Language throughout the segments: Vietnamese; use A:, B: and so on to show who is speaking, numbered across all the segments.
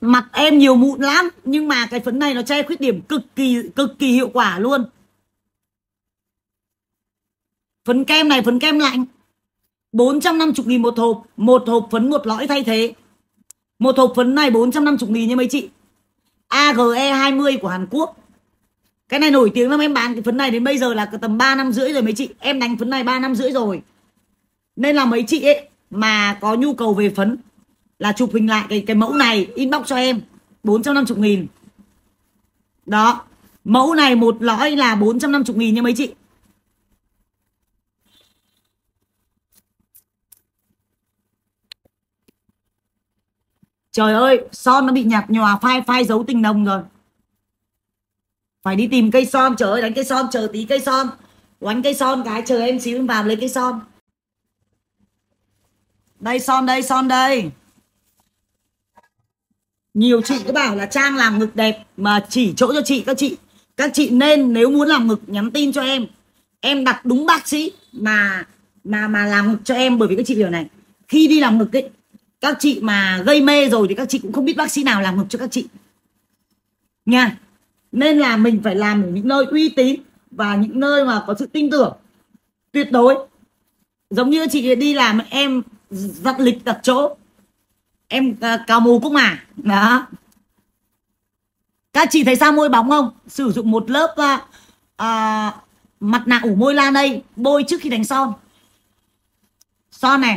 A: Mặt em nhiều mụn lắm, nhưng mà cái phấn này nó che khuyết điểm cực kỳ hiệu quả luôn. Phấn kem này, phấn kem lạnh 450.000 một hộp. Một hộp phấn một lõi thay thế. Một hộp phấn này 450.000 nha mấy chị. AGE 20 của Hàn Quốc. Cái này nổi tiếng lắm, em bán cái phấn này đến bây giờ là tầm 3 năm rưỡi rồi mấy chị. Em đánh phấn này 3 năm rưỡi rồi. Nên là mấy chị ấy mà có nhu cầu về phấn là chụp hình lại cái mẫu này, inbox cho em 450.000. Đó, mẫu này một lõi là 450.000 nha mấy chị. Trời ơi, son nó bị nhạt nhòa, phai dấu tình nồng rồi. Phải đi tìm cây son. Trời ơi, đánh cây son, chờ tí cây son. Đánh cây son cái, chờ em xíu em vào lấy cây son. Đây son đây, son đây. Nhiều chị cứ bảo là Trang làm ngực đẹp, mà chỉ chỗ cho chị. Các chị nên nếu muốn làm ngực nhắn tin cho em. Em đặt đúng bác sĩ mà làm ngực cho em. Bởi vì các chị hiểu này, khi đi làm ngực ấy, các chị mà gây mê rồi thì các chị cũng không biết bác sĩ nào làm ngực cho các chị nha. Nên là mình phải làm ở những nơi uy tín và những nơi mà có sự tin tưởng tuyệt đối. Giống như chị đi làm em đặt lịch đặt chỗ, em cào mù cúc mà đó. Các chị thấy sao môi bóng không? Sử dụng một lớp mặt nạ ủ môi La đây, bôi trước khi đánh son. Son này.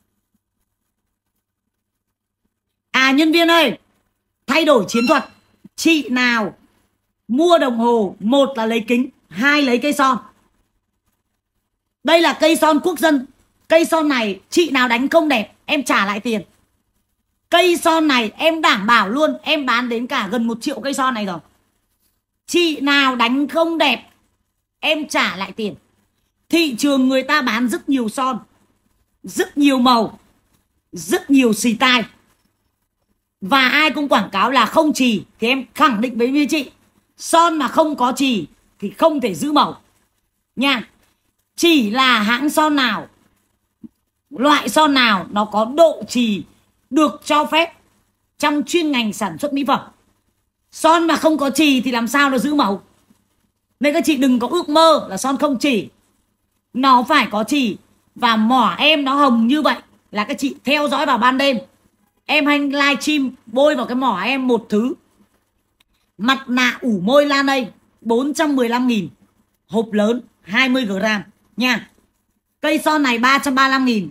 A: Nhân viên ơi, thay đổi chiến thuật. Chị nào mua đồng hồ, một là lấy kính, hai lấy cây son. Đây là cây son quốc dân. Cây son này chị nào đánh không đẹp em trả lại tiền. Cây son này em đảm bảo luôn, em bán đến cả gần 1 triệu cây son này rồi. Chị nào đánh không đẹp em trả lại tiền. Thị trường người ta bán rất nhiều son, rất nhiều màu, rất nhiều xì tai, và ai cũng quảng cáo là không chì. Thì em khẳng định với chị, son mà không có chì thì không thể giữ màu nha. Chỉ là hãng son nào, loại son nào nó có độ chì được cho phép trong chuyên ngành sản xuất mỹ phẩm. Son mà không có chì thì làm sao nó giữ màu. Nên các chị đừng có ước mơ là son không chì. Nó phải có chì. Và mỏ em nó hồng như vậy là các chị theo dõi vào ban đêm. Em hay livestream bôi vào cái mỏ em một thứ mặt nạ ủ môi Lan đây 415.000. Hộp lớn 20g nha. Cây son này 335.000.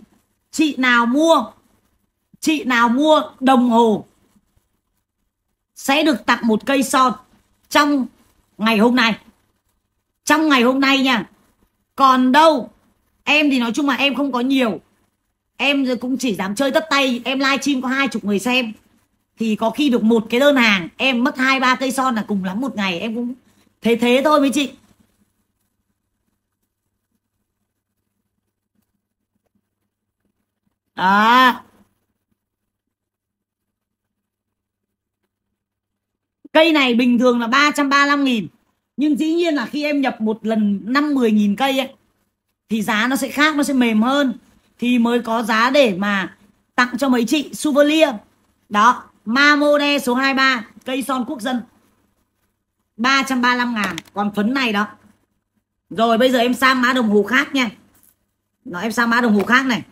A: Chị nào mua đồng hồ sẽ được tặng một cây son trong ngày hôm nay. Trong ngày hôm nay nha. Còn đâu, em thì nói chung là em không có nhiều. Em cũng chỉ dám chơi tất tay. Em livestream có 20 người xem thì có khi được một cái đơn hàng. Em mất 2-3 cây son là cùng lắm một ngày. Em cũng thế thôi mấy chị. Cây này bình thường là 335.000. Nhưng dĩ nhiên là khi em nhập một lần 5-10.000 cây ấy, thì giá nó sẽ khác, nó sẽ mềm hơn. Thì mới có giá để mà tặng cho mấy chị souvenir. Đó, Mamone số 23, cây son quốc dân 335.000. Còn phấn này đó. Rồi bây giờ em sang mã đồng hồ khác nha. Đó, em sang mã đồng hồ khác này.